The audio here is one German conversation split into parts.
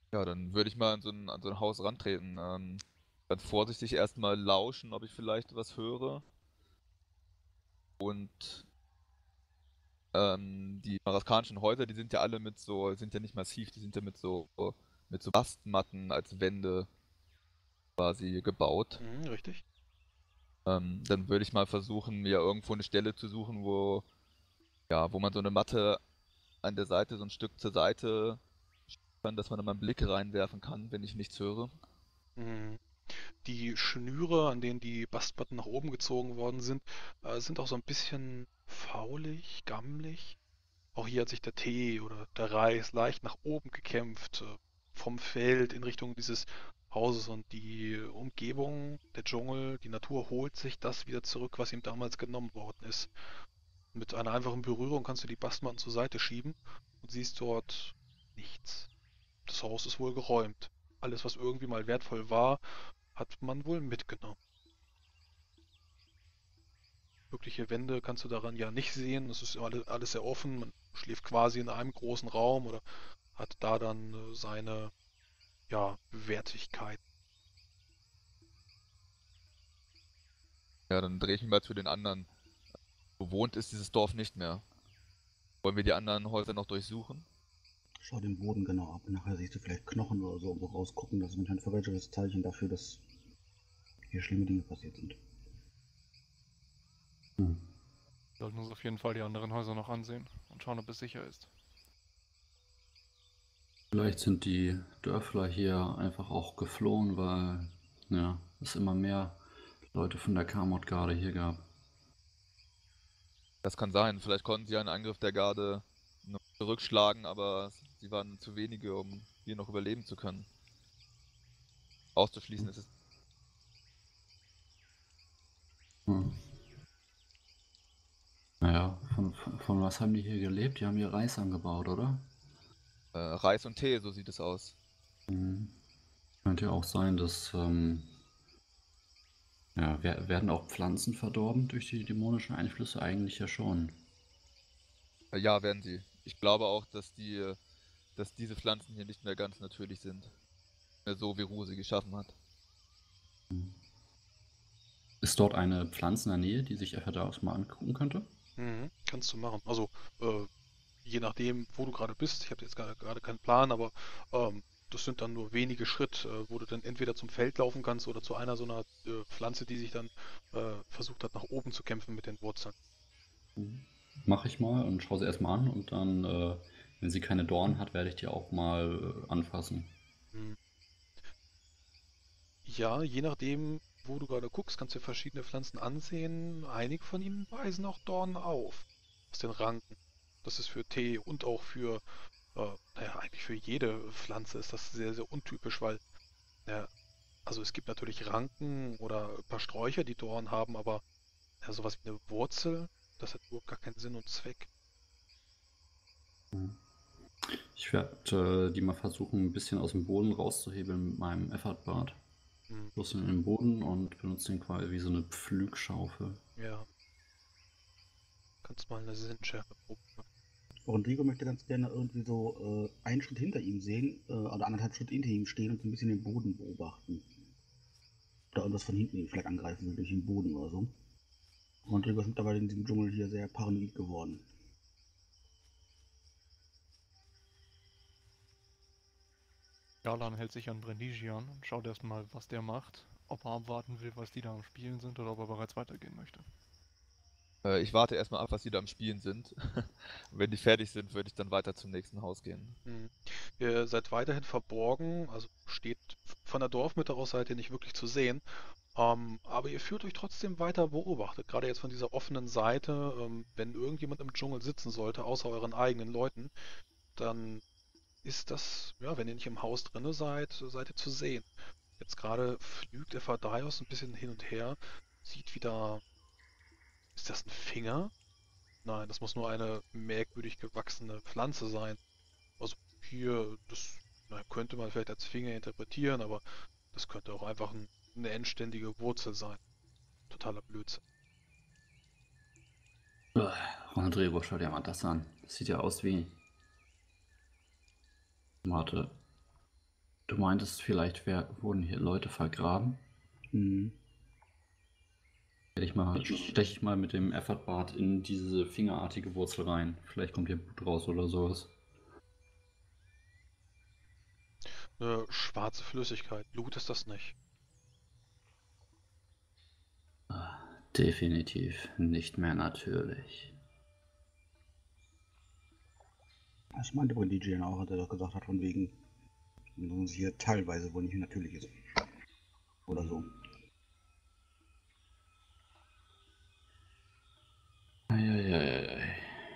Ja, dann würde ich mal an so ein Haus rantreten. Ganz vorsichtig erstmal lauschen, ob ich vielleicht was höre. Und die marokkanischen Häuser, die sind ja alle sind ja nicht massiv, die sind ja mit so Bastmatten als Wände quasi gebaut. Mhm, richtig. Dann würde ich mal versuchen, mir irgendwo eine Stelle zu suchen, wo man so eine Matte an der Seite, so ein Stück zur Seite kann, dass man da mal einen Blick reinwerfen kann, wenn ich nichts höre. Mhm. Die Schnüre, an denen die Bastplatten nach oben gezogen worden sind auch so ein bisschen faulig, gammelig. Auch hier hat sich der Tee oder der Reis leicht nach oben gekämpft, vom Feld in Richtung dieses Hauses, und die Umgebung, der Dschungel, die Natur holt sich das wieder zurück, was ihm damals genommen worden ist. Mit einer einfachen Berührung kannst du die Bastmatten zur Seite schieben und siehst dort nichts. Das Haus ist wohl geräumt. Alles, was irgendwie mal wertvoll war, hat man wohl mitgenommen. Wirkliche Wände kannst du daran ja nicht sehen. Es ist alles sehr offen. Man schläft quasi in einem großen Raum oder hat da dann seine, ja, Wertigkeit. Ja, dann drehe ich mich mal zu den anderen. Bewohnt ist dieses Dorf nicht mehr. Wollen wir die anderen Häuser noch durchsuchen? Schau den Boden genau ab. Nachher siehst du vielleicht Knochen oder so irgendwo rausgucken. Das ist ein verwälschtes Zeichen dafür, dass hier schlimme Dinge passiert sind. Hm. Wir sollten uns auf jeden Fall die anderen Häuser noch ansehen und schauen, ob es sicher ist. Vielleicht sind die Dörfler hier einfach auch geflohen, weil ja, es immer mehr Leute von der Kamot-Garde hier gab. Das kann sein. Vielleicht konnten sie einen Angriff der Garde noch zurückschlagen, aber sie waren zu wenige, um hier noch überleben zu können. Auszuschließen ist es. Hm. Naja, von was haben die hier gelebt? Die haben hier Reis angebaut, oder? Reis und Tee, so sieht es aus. Hm. Könnte ja auch sein, dass ja, werden auch Pflanzen verdorben durch die dämonischen Einflüsse? Eigentlich ja schon. Ja, werden sie. Ich glaube auch, dass diese Pflanzen hier nicht mehr ganz natürlich sind. Mehr so, wie Ru sie geschaffen hat. Ist dort eine Pflanze in der Nähe, die sich Efferdaus mal angucken könnte? Mhm, kannst du machen. Also, äh, je nachdem, wo du gerade bist. Ich habe jetzt gerade keinen Plan, aber das sind dann nur wenige Schritt, wo du dann entweder zum Feld laufen kannst oder zu einer so einer Pflanze, die sich dann versucht hat, nach oben zu kämpfen mit den Wurzeln. Mache ich mal und schaue sie erstmal an und dann, wenn sie keine Dornen hat, werde ich die auch mal anfassen. Mhm. Ja, je nachdem, wo du gerade guckst, kannst du dir verschiedene Pflanzen ansehen. Einige von ihnen weisen auch Dornen auf, aus den Ranken. Das ist für Tee und auch für, naja, eigentlich für jede Pflanze ist das sehr, sehr untypisch, weil, ja, also es gibt natürlich Ranken oder ein paar Sträucher, die Dornen haben, aber ja, sowas wie eine Wurzel, das hat überhaupt gar keinen Sinn und Zweck. Ich werde die mal versuchen, ein bisschen aus dem Boden rauszuhebeln mit meinem Effortbart. Hm, Bloß in den Boden und benutze den quasi wie so eine Pflügschaufel. ja, kannst mal eine Sinnschärfe probieren. Rodrigo möchte ganz gerne irgendwie so einen Schritt hinter ihm sehen, oder anderthalb Schritt hinter ihm stehen und so ein bisschen den Boden beobachten. Oder irgendwas von hinten ihn vielleicht angreifen will durch den Boden oder so. Rodrigo ist mittlerweile in diesem Dschungel hier sehr paranoid geworden. Galan hält sich an Brendigian und schaut erstmal, was der macht. Ob er abwarten will, was die da am Spielen sind, oder ob er bereits weitergehen möchte. Ich warte erstmal ab, was die da am Spielen sind. Und wenn die fertig sind, würde ich dann weiter zum nächsten Haus gehen. Hm. Ihr seid weiterhin verborgen, also steht von der Dorfmitte aus seid ihr nicht wirklich zu sehen. Aber ihr fühlt euch trotzdem weiter beobachtet, gerade jetzt von dieser offenen Seite. Wenn irgendjemand im Dschungel sitzen sollte, außer euren eigenen Leuten, dann ist das, ja, wenn ihr nicht im Haus drinne seid, seid ihr zu sehen. Jetzt gerade flügt Ephadaios ein bisschen hin und her, sieht wieder, ist das ein Finger? Nein, das muss nur eine merkwürdig gewachsene Pflanze sein. Also hier, das könnte man vielleicht als Finger interpretieren, aber das könnte auch einfach eine endständige Wurzel sein. Totaler Blödsinn. Rodrigo, schau dir mal das an. Das sieht ja aus wie. Warte. Du meintest, vielleicht wurden hier Leute vergraben? Mhm. Steche ich mal mit dem Effortbart in diese fingerartige Wurzel rein. Vielleicht kommt hier Blut raus oder sowas. Eine schwarze Flüssigkeit. Blut ist das nicht. Definitiv nicht mehr natürlich. Das meinte wohl DJ auch, hat er doch gesagt hat, von wegen, dass es hier teilweise wohl nicht natürlich ist. Oder so. Eieieiei.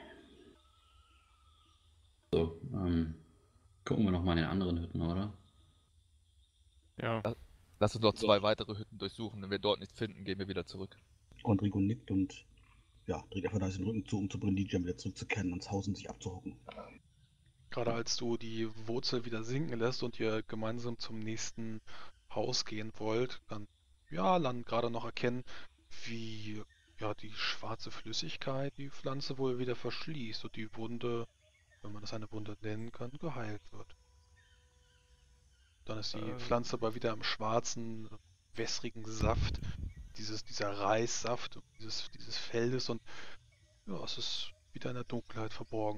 So, gucken wir noch mal in den anderen Hütten, oder? Ja, Lass uns noch 2 weitere Hütten durchsuchen. Wenn wir dort nichts finden, gehen wir wieder zurück. Und Rico nickt und ja, dreht einfach da den Rücken zu, um zu Brindisian wieder zurückzukehren und ins Haus und sich abzuhocken. Gerade als du die Wurzel wieder sinken lässt und ihr gemeinsam zum nächsten Haus gehen wollt, kann ja Lan gerade noch erkennen, wie ja die schwarze Flüssigkeit die Pflanze wohl wieder verschließt und die Wunde, wenn man das eine Wunde nennen kann, geheilt wird. Dann ist die Pflanze aber wieder im schwarzen, wässrigen Saft, dieser Reissaft dieses Feldes und ja, es ist wieder in der Dunkelheit verborgen.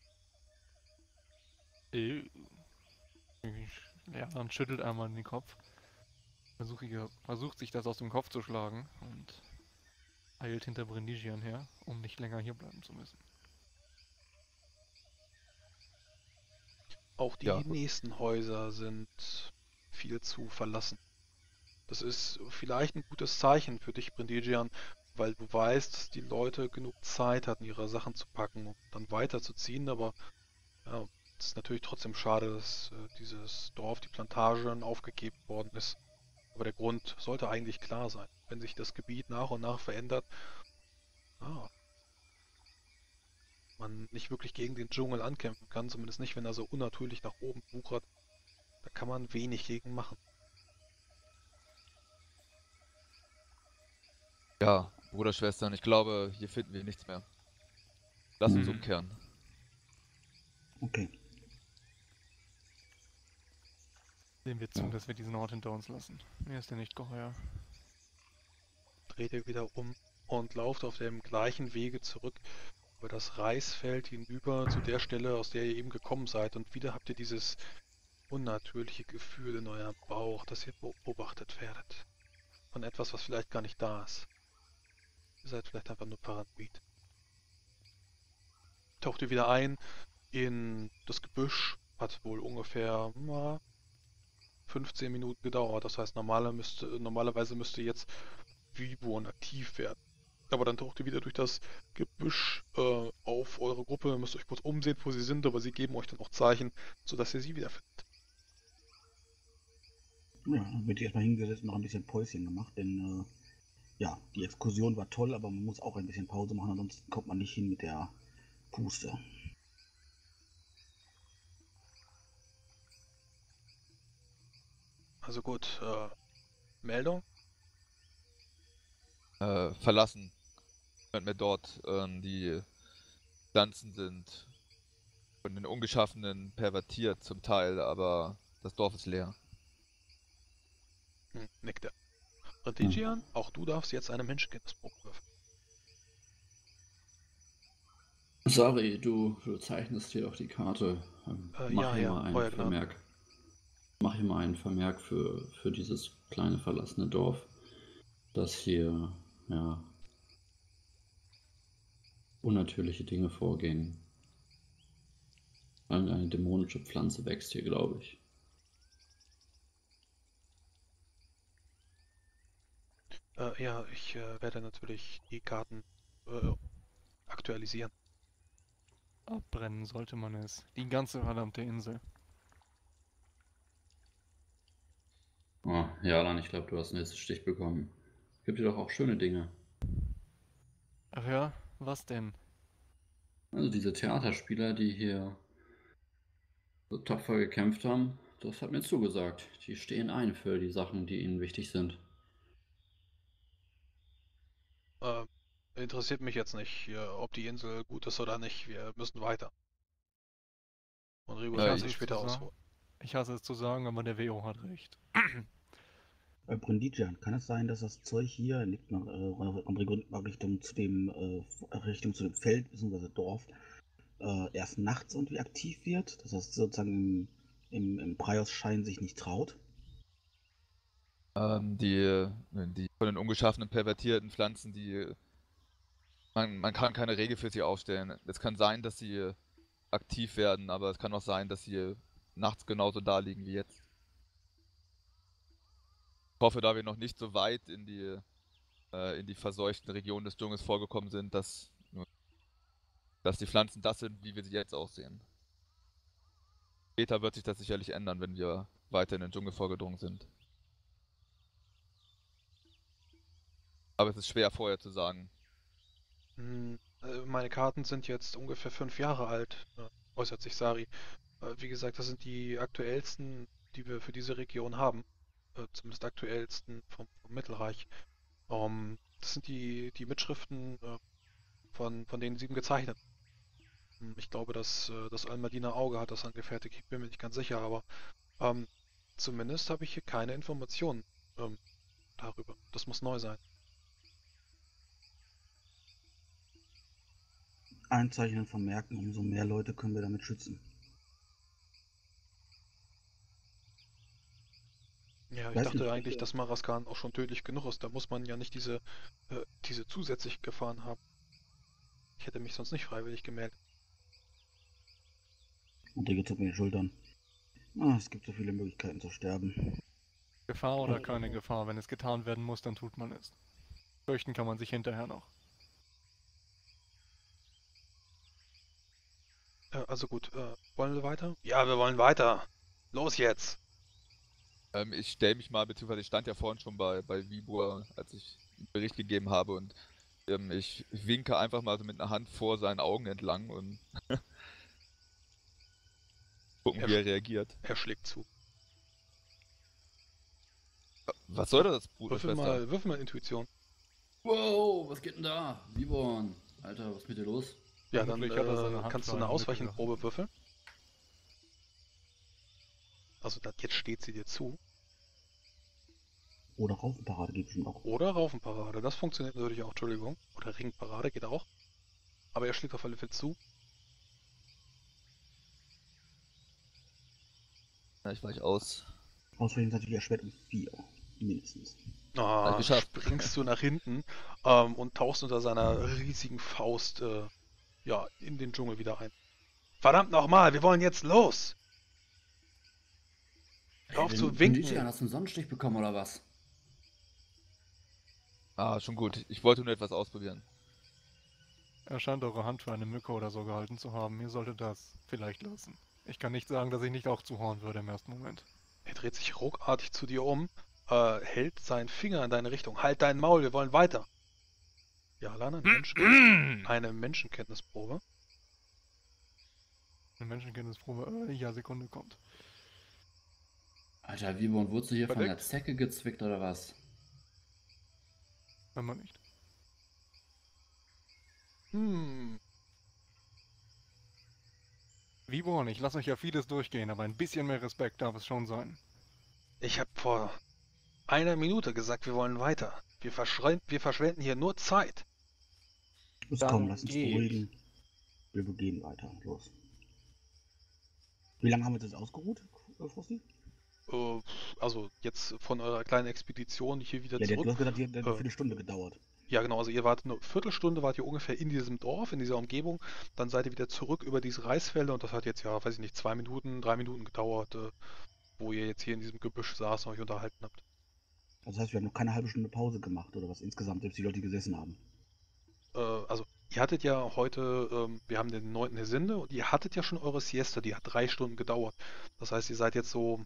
Ja, dann schüttelt einmal den Kopf. Versucht sich das aus dem Kopf zu schlagen und eilt hinter Brindisian her, um nicht länger hier bleiben zu müssen. Auch die Ja. nächsten Häuser sind viel zu verlassen. Das ist vielleicht ein gutes Zeichen für dich, Brindisian, weil du weißt, dass die Leute genug Zeit hatten, ihre Sachen zu packen und dann weiterzuziehen, aber ja, es ist natürlich trotzdem schade, dass dieses Dorf, die Plantage, aufgegeben worden ist. Aber der Grund sollte eigentlich klar sein. Wenn sich das Gebiet nach und nach verändert, ja, man nicht wirklich gegen den Dschungel ankämpfen kann, zumindest nicht, wenn er so unnatürlich nach oben wuchert, da kann man wenig gegen machen. Ja, Bruder, Schwestern, ich glaube, hier finden wir nichts mehr. Lass uns umkehren. Okay. Sehen wir zu, dass wir diesen Ort hinter uns lassen. Mir ist er nicht geheuer. Dreht ihr wieder um und lauft auf dem gleichen Wege zurück über das Reisfeld hinüber zu der Stelle, aus der ihr eben gekommen seid. Und wieder habt ihr dieses unnatürliche Gefühl in eurem Bauch, dass ihr beobachtet werdet. Von etwas, was vielleicht gar nicht da ist. Ihr seid vielleicht einfach nur paranoid. Taucht ihr wieder ein in das Gebüsch. Hat wohl ungefähr 15 Minuten gedauert. Das heißt, normalerweise müsste jetzt Viborn aktiv werden. Aber dann taucht ihr wieder durch das Gebüsch auf eure Gruppe. Ihr müsst euch kurz umsehen, wo sie sind, aber sie geben euch dann auch Zeichen, sodass ihr sie wiederfindet. Ja, dann wird erstmal hingesetzt und noch ein bisschen Päuschen gemacht, denn ja, die Exkursion war toll, aber man muss auch ein bisschen Pause machen, ansonsten kommt man nicht hin mit der Puste. Also gut, Meldung? Verlassen. Wenn wir dort die Pflanzen sind von den Ungeschaffenen pervertiert zum Teil, aber das Dorf ist leer. Nickt er. Retigian, auch du darfst jetzt eine Menschenkenntnisprobe würfeln. Sari, du zeichnest hier auf die Karte. Mach hier mal einen Vermerk. Mach hier mal einen Vermerk für dieses kleine verlassene Dorf, dass hier ja unnatürliche Dinge vorgehen. Eine dämonische Pflanze wächst hier, glaube ich. Ja, ich werde natürlich die Karten aktualisieren. Abbrennen sollte man es. Die ganze verdammte Insel. Oh, ja, Lan, ich glaube, du hast einen nächsten Stich bekommen. Gibt hier doch auch schöne Dinge. Ach ja, was denn? Also diese Theaterspieler, die hier so tapfer gekämpft haben, das hat mir zugesagt. Die stehen ein für die Sachen, die ihnen wichtig sind. Interessiert mich jetzt nicht, ob die Insel gut ist oder nicht. Wir müssen weiter. Und Rigo kann sich später ausholen. Ich hasse es zu sagen, aber der Vero hat recht. Brindidjan, kann es sein, dass das Zeug hier liegt nach Richtung zu dem Feld bzw. Dorf erst nachts irgendwie aktiv wird? Das heißt sozusagen im Praios-Schein sich nicht traut? Die von den ungeschaffenen, pervertierten Pflanzen, man kann keine Regel für sie aufstellen. Es kann sein, dass sie aktiv werden, aber es kann auch sein, dass sie nachts genauso da liegen wie jetzt. Ich hoffe, da wir noch nicht so weit in die verseuchten Regionen des Dschungels vorgekommen sind, dass die Pflanzen das sind, wie wir sie jetzt aussehen. Später wird sich das sicherlich ändern, wenn wir weiter in den Dschungel vorgedrungen sind. Aber es ist schwer vorher zu sagen. Meine Karten sind jetzt ungefähr 5 Jahre alt, äußert sich Sari. Wie gesagt, das sind die aktuellsten, die wir für diese Region haben. Zumindest aktuellsten vom Mittelreich. Das sind die Mitschriften von den 7 gezeichnet. Ich glaube, dass das Almadiner Auge hat das angefertigt. Ich bin mir nicht ganz sicher, aber zumindest habe ich hier keine Informationen darüber. Das muss neu sein. Einzeichnen von Märkten, umso mehr Leute können wir damit schützen. Ja, ich dachte eigentlich, dass Maraskan auch schon tödlich genug ist. Da muss man ja nicht diese zusätzlichen Gefahren haben. Ich hätte mich sonst nicht freiwillig gemeldet. Und der zuckt mir die Schultern. Es gibt so viele Möglichkeiten zu sterben. Gefahr oder keine Gefahr, wenn es getan werden muss, dann tut man es. Fürchten kann man sich hinterher noch. Also gut, wollen wir weiter? Ja, wir wollen weiter. Los jetzt! Ich stelle mich mal, beziehungsweise ich stand ja vorhin schon bei Vibur, als ich den Bericht gegeben habe, und ich winke einfach mal so mit einer Hand vor seinen Augen entlang und gucken, wie er reagiert. Er schlägt zu. Was soll das, Bruderschwester? Würfel mal Intuition. Wow, was geht denn da? Viborn, Alter, was ist mit dir los? Ja, dann kannst du eine Ausweichenprobe würfeln. Also jetzt steht sie dir zu. Oder Raufenparade geht schon auch. Oder Raufenparade, das funktioniert natürlich auch, Entschuldigung. Oder Ringparade geht auch. Aber er schlägt auf alle Fälle zu. Ja, ich weiche aus. Ausweichen ist natürlich erschwert um 4, mindestens. Springst du nach hinten und tauchst unter seiner riesigen Faust in den Dschungel wieder ein. Verdammt nochmal, wir wollen jetzt los! Hör auf zu winken! Hast du einen Sonnenstich bekommen oder was? Schon gut. Ich wollte nur etwas ausprobieren. Er scheint eure Hand für eine Mücke oder so gehalten zu haben. Ihr solltet das vielleicht lassen. Ich kann nicht sagen, dass ich nicht auch zuhauen würde im ersten Moment. Er dreht sich ruckartig zu dir um, hält seinen Finger in deine Richtung. Halt dein Maul, wir wollen weiter! Ja, Lana, eine Menschenkenntnisprobe. Eine Menschenkenntnisprobe, ja, Sekunde kommt. Alter, Viborn, wurdest du hier von der Zecke gezwickt oder was? Wenn man nicht. Viborn, ich lasse euch ja vieles durchgehen, aber ein bisschen mehr Respekt darf es schon sein. Ich habe vor einer Minute gesagt, wir wollen weiter. Wir verschwenden hier nur Zeit. Komm, lass uns beruhigen. Wir gehen weiter. Los. Wie lange haben wir das ausgeruht, Frosty? Also jetzt von eurer kleinen Expedition hier wieder zurück. Ja, du hast gesagt, die hat eine Viertelstunde gedauert. Ja, genau, also ihr wart eine Viertelstunde, wart ihr ungefähr in diesem Dorf, in dieser Umgebung. Dann seid ihr wieder zurück über diese Reisfelder und das hat jetzt ja, weiß ich nicht, 2 Minuten, 3 Minuten gedauert, wo ihr jetzt hier in diesem Gebüsch saß und euch unterhalten habt. Das heißt, wir haben noch keine halbe Stunde Pause gemacht oder was insgesamt, selbst die Leute, die gesessen haben. Also ihr hattet ja heute, wir haben den 9. Hesinde und ihr hattet ja schon eure Siesta, die hat 3 Stunden gedauert. Das heißt, ihr seid jetzt so,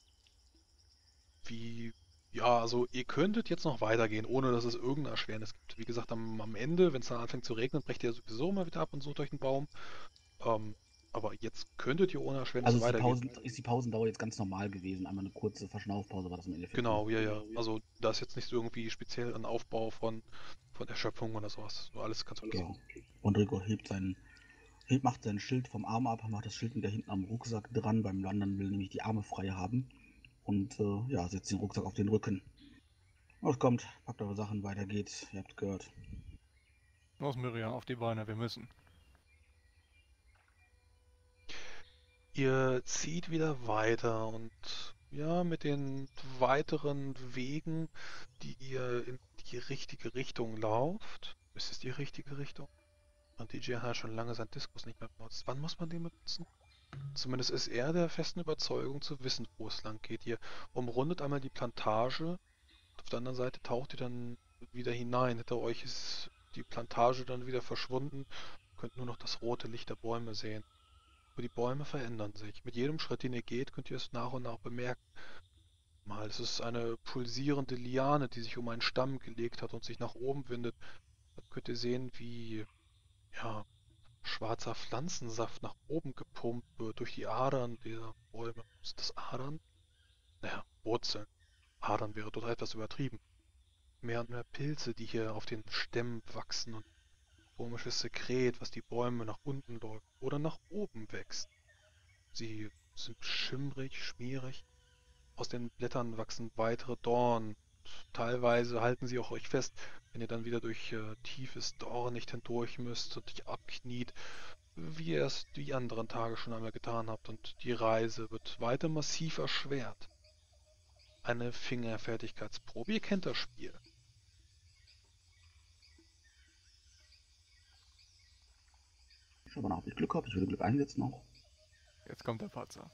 also ihr könntet jetzt noch weitergehen, ohne dass es irgendeine Erschwernis gibt. Wie gesagt, am Ende, wenn es dann anfängt zu regnen, brecht ihr sowieso mal wieder ab und sucht euch einen Baum. Aber jetzt könntet ihr ohne Erschwernis weitergehen. Ist die Pausendauer jetzt ganz normal gewesen? Einmal eine kurze Verschnaufpause war das im Endeffekt. Genau, ja. Also da ist jetzt nicht irgendwie speziell ein Aufbau von Erschöpfung oder sowas. So alles ganz okay. Und Rico hebt seinen Macht sein Schild vom Arm ab, macht das Schild wieder hinten am Rucksack dran. Beim Wandern will nämlich die Arme frei haben. Und ja, setzt den Rucksack auf den Rücken. Was kommt, packt eure Sachen, weiter geht's. Ihr habt gehört. Los, Miriam, auf die Beine, wir müssen. Ihr zieht wieder weiter und ja, mit den weiteren Wegen, die ihr in die richtige Richtung lauft, ist es die richtige Richtung? Und DJ hat schon lange seinen Diskus nicht mehr benutzt. Wann muss man den benutzen? Zumindest ist er der festen Überzeugung zu wissen, wo es lang geht. Ihr umrundet einmal die Plantage, auf der anderen Seite taucht ihr dann wieder hinein. Hinter euch ist die Plantage dann wieder verschwunden. Ihr könnt nur noch das rote Licht der Bäume sehen. Aber die Bäume verändern sich. Mit jedem Schritt, den ihr geht, könnt ihr es nach und nach bemerken. Mal ist es eine pulsierende Liane, die sich um einen Stamm gelegt hat und sich nach oben windet. Dann könnt ihr sehen, wie ja, schwarzer Pflanzensaft nach oben gepumpt wird durch die Adern dieser Bäume. Sind das Adern? Naja, Wurzeln. Adern wäre dort etwas übertrieben. Mehr und mehr Pilze, die hier auf den Stämmen wachsen und komisches Sekret, was die Bäume nach unten läuft oder nach oben wächst. Sie sind schimmrig, schmierig. Aus den Blättern wachsen weitere Dornen. Teilweise halten sie auch euch fest, wenn ihr dann wieder durch tiefes Dornicht hindurch müsst und dich abkniet, wie ihr es die anderen Tage schon einmal getan habt. Und die Reise wird weiter massiv erschwert. Eine Fingerfertigkeitsprobe. Ihr kennt das Spiel. Schau mal nach, ob ich Glück habe. Ich würde Glück einsetzen auch. Jetzt kommt der Patzer.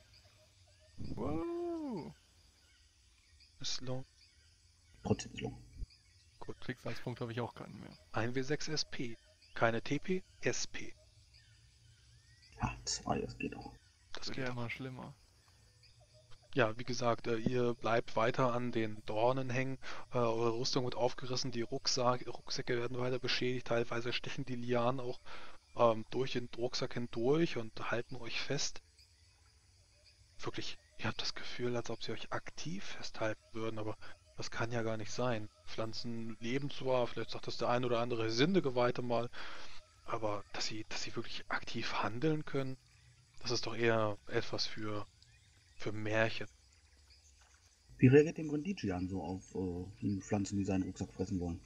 Wow. Slow. Trotzdem slow. Gut. Schicksalspunkt habe ich auch keinen mehr. 1W6 SP. Keine TP, SP. Ja, 2, das geht auch. Das wird ja immer schlimmer. Ja, wie gesagt, ihr bleibt weiter an den Dornen hängen, eure Rüstung wird aufgerissen, die Rucksäcke werden weiter beschädigt, teilweise stechen die Lianen auch durch den Rucksack hindurch und halten euch fest. Wirklich, ihr habt das Gefühl, als ob sie euch aktiv festhalten würden, aber das kann ja gar nicht sein. Pflanzen leben zwar, vielleicht sagt das der ein oder andere Sindegeweihte mal, aber dass sie wirklich aktiv handeln können, das ist doch eher etwas für Märchen. Wie reagiert den Grandigian so auf die Pflanzen, die seinen Rucksack fressen wollen?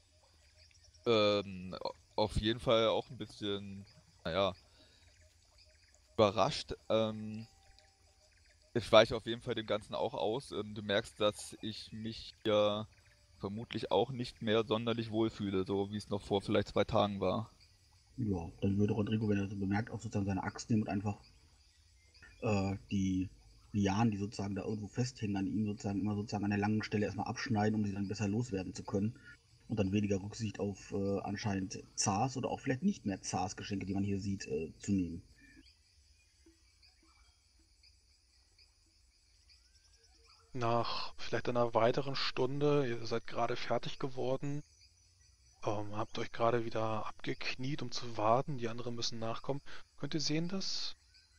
Auf jeden Fall auch ein bisschen, naja, überrascht. Ich weiche auf jeden Fall dem Ganzen auch aus. Du merkst, dass ich mich ja vermutlich auch nicht mehr sonderlich wohlfühle, so wie es noch vor vielleicht 2 Tagen war. Ja, dann würde Rodrigo, wenn er so bemerkt, auch sozusagen seine Axt nehmen und einfach die Lianen, die sozusagen da irgendwo festhängen an ihm, sozusagen immer sozusagen an der langen Stelle erstmal abschneiden, um sie dann besser loswerden zu können. Und dann weniger Rücksicht auf anscheinend Zars oder auch vielleicht nicht mehr Zars Geschenke, die man hier sieht, zu nehmen. Nach vielleicht einer weiteren Stunde, ihr seid gerade fertig geworden, habt euch gerade wieder abgekniet, um zu warten, die anderen müssen nachkommen. Könnt ihr sehen, dass...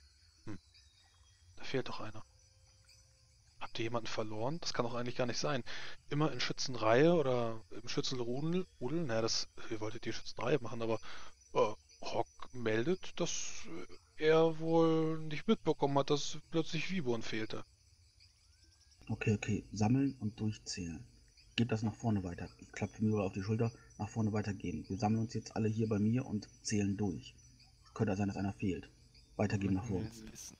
da fehlt doch einer. Habt ihr jemanden verloren? Das kann doch eigentlich gar nicht sein. Immer in Schützenreihe oder im Schützenrudel, naja, ihr wolltet die Schützenreihe machen, aber Hock meldet, dass er wohl nicht mitbekommen hat, dass plötzlich Viborn fehlte. Okay, sammeln und durchzählen. Gebt das nach vorne weiter. Ich klapfe mir auf die Schulter, nach vorne weitergehen. Wir sammeln uns jetzt alle hier bei mir und zählen durch. Es könnte sein, dass einer fehlt. Weitergehen nach vorne.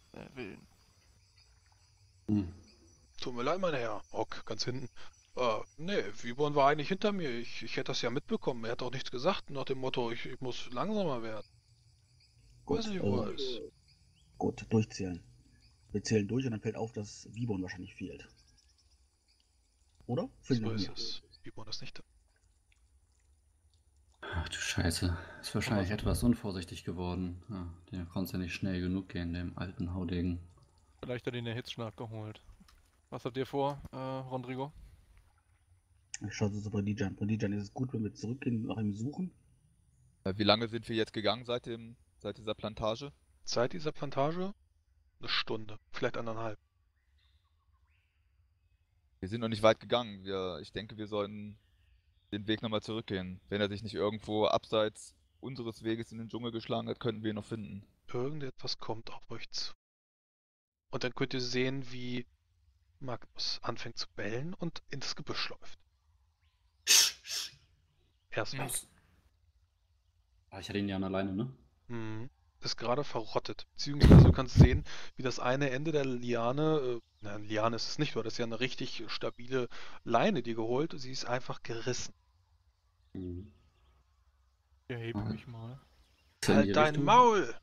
Tut mir leid, mein Herr. Hock, ganz hinten. Nee, Viborn war eigentlich hinter mir. Ich hätte das ja mitbekommen. Er hat auch nichts gesagt nach dem Motto, ich muss langsamer werden. Gut, weiß nicht, wo er ist. Gut, durchzählen. Wir zählen durch und dann fällt auf, dass Viborn wahrscheinlich fehlt. Oder? So ist es. Viborn ist nicht da. Ach du Scheiße. Ist wahrscheinlich etwas unvorsichtig geworden. Ja, der konnte ja nicht schnell genug gehen, dem alten Haudegen. Vielleicht hat ihn der Hitzschlag geholt. Was habt ihr vor, Rodrigo? Ich schaue so bei Dijan. Bei Dijan ist es gut, wenn wir zurückgehen und nach ihm suchen. Wie lange sind wir jetzt gegangen seit dieser Plantage? Seit dieser Plantage? Eine Stunde, vielleicht 1,5. Wir sind noch nicht weit gegangen. Ich denke, wir sollten den Weg nochmal zurückgehen. Wenn er sich nicht irgendwo abseits unseres Weges in den Dschungel geschlagen hat, könnten wir ihn noch finden. Irgendetwas kommt auf euch zu. Und dann könnt ihr sehen, wie Magnus anfängt zu bellen und ins Gebüsch läuft. Er ist weg. Ich hatte ihn ja alleine, ne? Ist gerade verrottet. Beziehungsweise du kannst sehen, wie das eine Ende der Liane, Liane ist es nicht, du hattest ja eine richtig stabile Leine dir geholt, sie ist einfach gerissen. Ich erhebe mich mal. Halt dein Maul!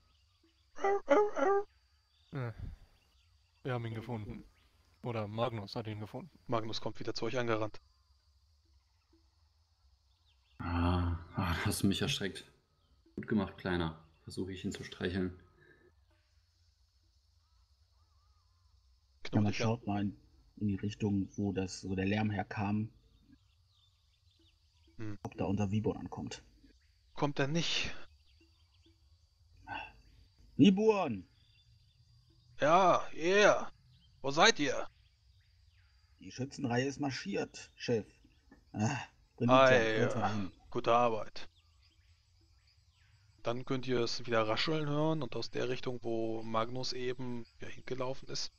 Wir haben ihn gefunden. Oder Magnus hat ihn gefunden. Magnus kommt wieder zu euch angerannt. Hast du mich erschreckt. Gut gemacht, Kleiner. Versuche ich ihn zu streicheln. Ja, man schaut mal in die Richtung, wo der Lärm herkam. Ob da unser Viborn ankommt. Kommt er nicht? Viborn! Ja, Wo seid ihr? Die Schützenreihe ist marschiert, Chef. Gute Arbeit. Dann könnt ihr es wieder rascheln hören und aus der Richtung, wo Magnus eben hingelaufen ist.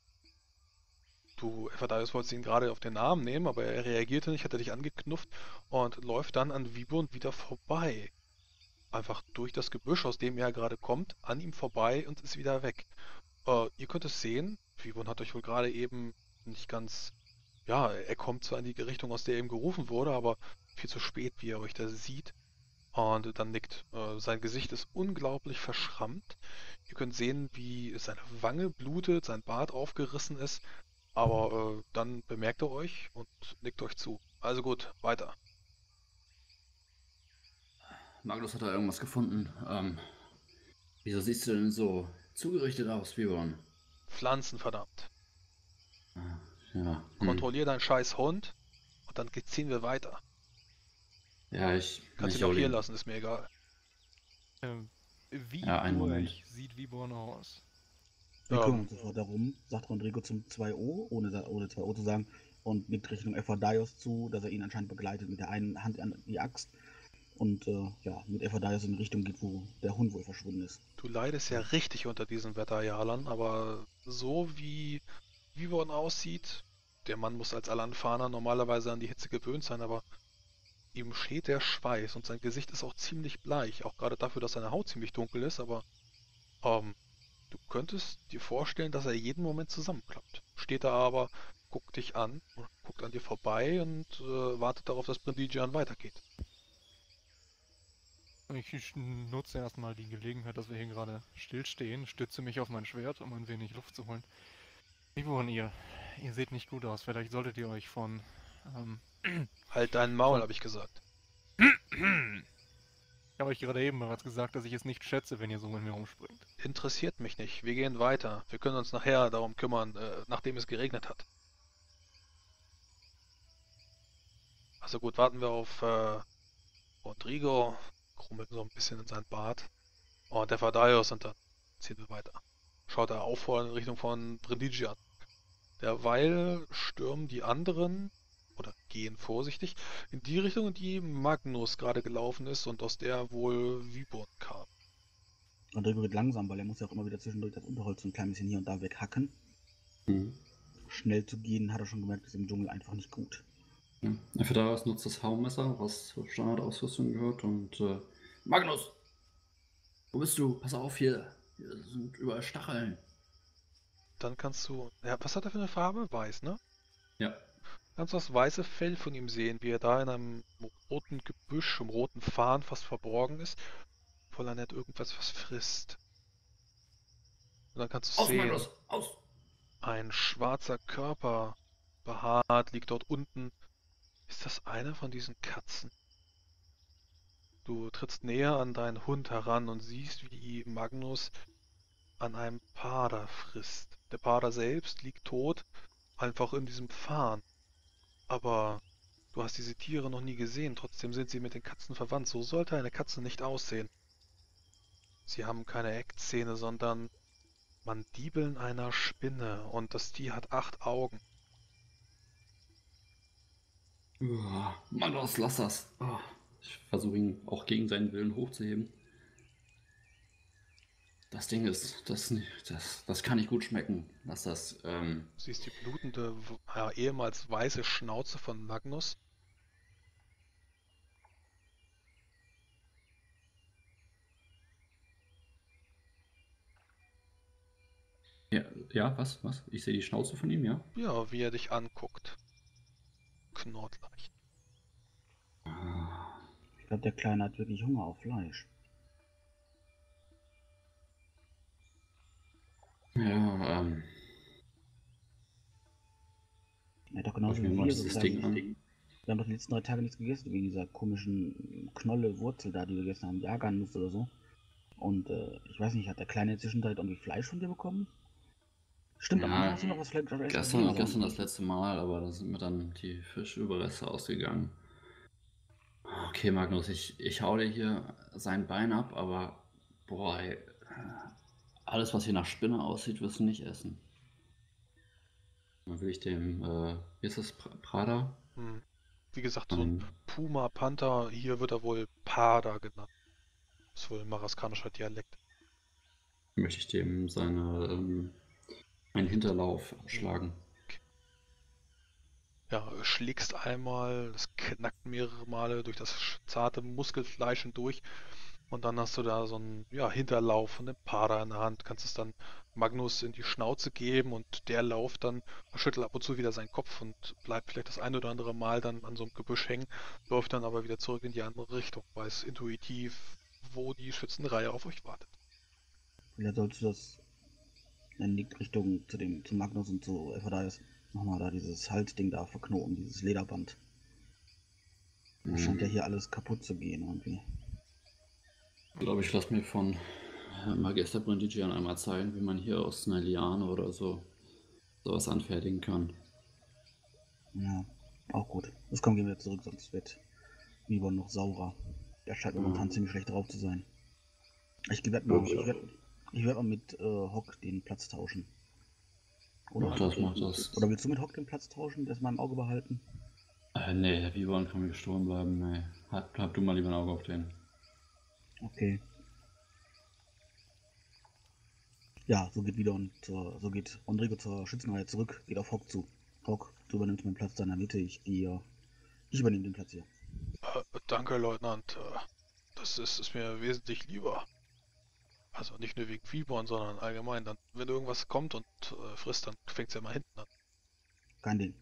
Ephadaios wolltest ihn gerade auf den Arm nehmen, aber er reagierte nicht, hat er dich angeknufft und läuft dann an Viborn wieder vorbei. Einfach durch das Gebüsch, aus dem er gerade kommt, an ihm vorbei und ist wieder weg. Ihr könnt es sehen, Viborn hat euch wohl gerade eben nicht ganz... Ja, er kommt zwar in die Richtung, aus der er eben gerufen wurde, aber viel zu spät, wie er euch da sieht. Und dann nickt. Sein Gesicht ist unglaublich verschrammt. Ihr könnt sehen, wie seine Wange blutet, sein Bart aufgerissen ist. Aber dann bemerkt er euch und nickt euch zu. Also gut, weiter. Magnus hat da irgendwas gefunden. Wieso siehst du denn so zugerichtet aus, Viborn? Pflanzen, verdammt. Ja. Kontrollier deinen scheiß Hund und dann ziehen wir weiter. Ja, kannst ihn auch hier lassen, ist mir egal. Wie sieht Viborn aus? Wir kümmern uns sofort darum, sagt Rodrigo zum 2O, ohne 2O zu sagen, und nickt Richtung Ephadaios zu, dass er ihn anscheinend begleitet mit der einen Hand an die Axt und mit Ephadaios in die Richtung geht, wo der Hund wohl verschwunden ist. Du leidest ja richtig unter diesen Wetterjalern, aber so wie Viborn aussieht, der Mann muss als Alanfaner normalerweise an die Hitze gewöhnt sein, aber ihm steht der Schweiß und sein Gesicht ist auch ziemlich bleich, auch gerade dafür, dass seine Haut ziemlich dunkel ist, aber du könntest dir vorstellen, dass er jeden Moment zusammenklappt. Steht da aber, guckt dich an, guckt an dir vorbei und wartet darauf, dass Brindigian weitergeht. Ich nutze erstmal die Gelegenheit, dass wir hier gerade stillstehen, stütze mich auf mein Schwert, um ein wenig Luft zu holen. Viborn, ihr seht nicht gut aus. Vielleicht solltet ihr euch von... Halt deinen Maul, habe ich gesagt. Ich habe euch gerade eben bereits gesagt, dass ich es nicht schätze, wenn ihr so mit mir rumspringt. Interessiert mich nicht. Wir gehen weiter. Wir können uns nachher darum kümmern, nachdem es geregnet hat. Also gut, warten wir auf Rodrigo. Krummelt so ein bisschen in sein Bart. Und Ephadaios und dann ziehen wir weiter. Schaut er auffordernd in Richtung von Brindigian. Derweil stürmen die anderen, oder gehen vorsichtig, in die Richtung, in die Magnus gerade gelaufen ist und aus der wohl Viborn kam. Rodrigo wird langsam, weil er muss ja auch immer wieder zwischendurch das Unterholz so ein klein bisschen hier und da weghacken. Schnell zu gehen, hat er schon gemerkt, ist im Dschungel einfach nicht gut. Ephadaios nutzt das Haummesser, was zur Standardausrüstung gehört, und Magnus! Wo bist du? Pass auf hier sind überall Stacheln. Dann kannst du... Ja, was hat er für eine Farbe? Weiß, ne? Ja. Kannst du das weiße Fell von ihm sehen, wie er da in einem roten Gebüsch, im roten Farn fast verborgen ist, obwohl er nicht irgendwas was frisst. Und dann kannst du sehen, Magnus, aus! Ein schwarzer Körper, behaart, liegt dort unten. Ist das eine von diesen Katzen? Du trittst näher an deinen Hund heran und siehst, wie Magnus an einem Pader frisst. Der Pader selbst liegt tot, einfach in diesem Farn. Aber du hast diese Tiere noch nie gesehen, trotzdem sind sie mit den Katzen verwandt. So sollte eine Katze nicht aussehen. Sie haben keine Eckzähne, sondern Mandibeln einer Spinne und das Tier hat 8 Augen. Magnus, lass das. Ich versuche ihn auch gegen seinen Willen hochzuheben. Das Ding ist, das kann nicht gut schmecken. Dass das, Du siehst die blutende, ehemals weiße Schnauze von Magnus. Ja, was? Ich sehe die Schnauze von ihm, ja? Ja, wie er dich anguckt. Knurrt leicht. Ich glaube, der Kleine hat wirklich Hunger auf Fleisch. Ja, Ja, doch genauso wie wir. Wir haben doch die letzten 3 Tage nichts gegessen, wegen dieser komischen Knolle-Wurzel da, die wir gegessen haben, Jagernuss oder so. Und ich weiß nicht, hat der Kleine in der Zwischenzeit irgendwie Fleisch von dir bekommen? Stimmt, am Anfang hast du noch was Fleisch gestern das letzte Mal, aber da sind mir dann die Fischüberreste ausgegangen. Okay, Magnus, ich hau dir hier sein Bein ab, aber boah, ey, alles, was hier nach Spinne aussieht, wirst du nicht essen. Dann will ich dem, wie ist das, Prada? Wie gesagt, so ein Puma, Panther, hier wird er wohl Pada genannt. Das ist wohl ein maraskanischer Dialekt. Möchte ich dem einen Hinterlauf abschlagen. Okay. Ja, schlägst einmal, das knackt mehrere Male durch das zarte Muskelfleisch hindurch und dann hast du da so einen Hinterlauf von dem Pada in der Hand, kannst es dann Magnus in die Schnauze geben und der Lauf dann schüttelt ab und zu wieder seinen Kopf und bleibt vielleicht das ein oder andere Mal dann an so einem Gebüsch hängen, läuft dann aber wieder zurück in die andere Richtung, weiß intuitiv, wo die Schützenreihe auf euch wartet. Vielleicht sollst du das in die Richtung zu Magnus und zu Ephodias nochmal da dieses Halsding da verknoten, dieses Lederband. Das scheint ja hier alles kaputt zu gehen irgendwie. Ich glaube, ich lasse mir von Magister Brindigian einmal zeigen, wie man hier aus einer Liane oder sowas anfertigen kann. Ja, auch gut. Jetzt gehen wir zurück, sonst wird Vibon noch saurer. Der scheint momentan ziemlich schlecht drauf zu sein. Ich werde mal mit Hock den Platz tauschen. Oder? Mach das. Oder willst du mit Hock den Platz tauschen, das mal im Auge behalten? Nee, der Vibon kann mir gestohlen bleiben. Nee. Hab du mal lieber ein Auge auf den. Okay. Ja, so geht Rodrigo zur Schützenreihe zurück, geht auf Hock zu. Hock, du übernimmst meinen Platz da in der Mitte, ich übernehme den Platz hier. Danke, Leutnant. Das ist mir wesentlich lieber. Also nicht nur wegen Viborn, sondern allgemein. Dann, wenn irgendwas kommt und frisst, dann fängt es ja mal hinten an. Kein Ding.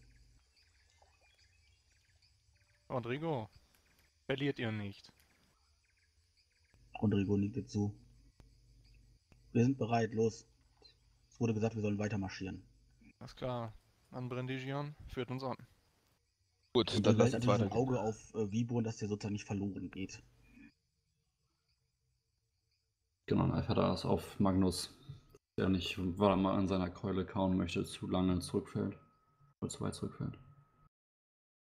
Rodrigo, verliert ihr nicht. Rodrigo nickt dir zu. Wir sind bereit, los. Es wurde gesagt, wir sollen weiter marschieren. Alles klar. An Brindigion führt uns an. Gut, und dann lass uns weiter. Ein Auge auf Vibron, dass der sozusagen nicht verloren geht. Genau, und Ephodias auf Magnus, der nicht, weil er mal an seiner Keule kauen möchte, zu lange zurückfällt. Oder zu weit zurückfällt.